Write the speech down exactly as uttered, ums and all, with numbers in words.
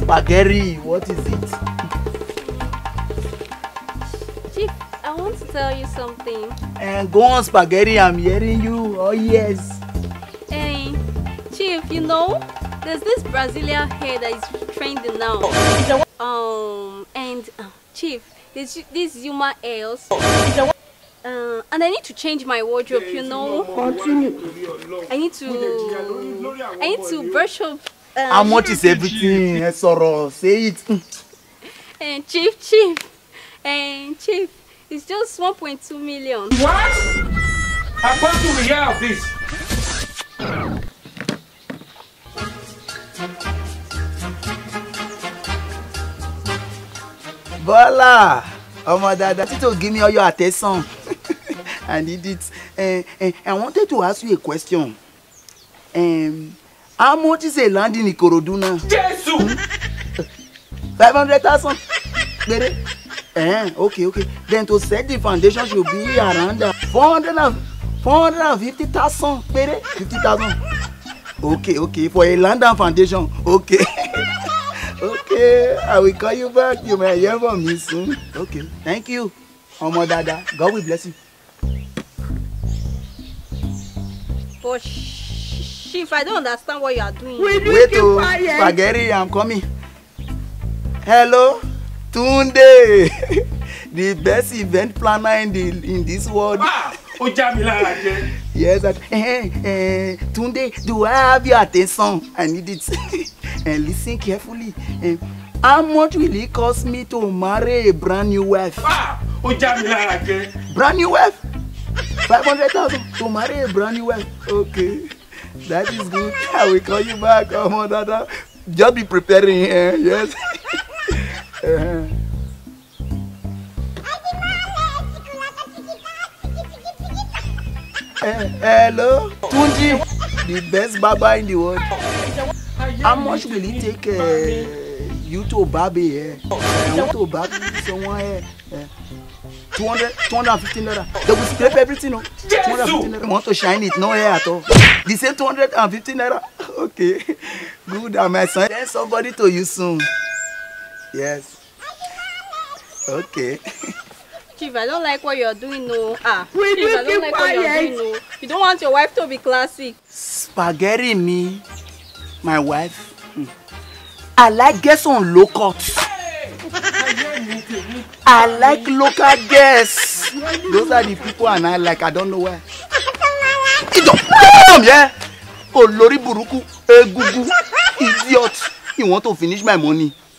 spaghetti. What is it? Chief, I want to tell you something. And go on, spaghetti. I'm hearing you. Oh yes. Hey, Chief, you know, there's this Brazilian hair that is trending now. Um, and uh, Chief, there's this Yuma else. Uh, and I need to change my wardrobe, you know. Continue. I need to. I need to brush up. Uh, How much is everything? Sorrow, say it. And Chief, Chief, and Chief, it's just one point two million. What? How come do we have this? Voila! Oh my dad, that to give me all your attention. I need it. Uh, uh, I wanted to ask you a question. Um, how much is a land in Ikorodu now? Jesus! Five hundred thousand. Eh, okay, okay. Then to set the foundation should be around uh, four hundred and four hundred and fifty thousand. Fifty thousand. Okay, okay. For a land and foundation. Okay. Okay, I will call you back. You may hear from me soon. Okay, thank you. Omo Dada, God will bless you. But Chief, I don't understand what you are doing. Wait, oh, spaghetti, I'm coming. Hello, Tunde, the best event planner in the in this world. Ah, Ojamila again. Yes, that. Eh, eh, Tunde, do I have your attention? I need it. And listen carefully. Uh, how much will it cost me to marry a brand new wife? Ah, Ojamila again. Brand new wife? Five hundred thousand to marry a brand new wife. Okay, that is good. I will call you back. Oh, my dada. Just be preparing here. Yes. uh-huh. uh, hello, Tunji, the best barber in the world. How much will it take uh, you to barb here? I want to barb someone here. Uh, two hundred, two hundred fifty naira. They will scrape everything. No? two hundred fifty naira. I want to shine it. No hair at all. The same two hundred fifty naira. Okay. Good. I might send somebody to you soon. Yes. Okay. Chief, I don't like what you're doing, no. Ah, Chief, I don't like what you're doing, no. You don't want your wife to be classic. Spaghetti me. My wife, hmm. I like girls on low cuts. I like local girls. Those are the people and I like. I don't know why. Come yeah. Oh, Lori Buruku, Egugu, idiot. You want to finish my money?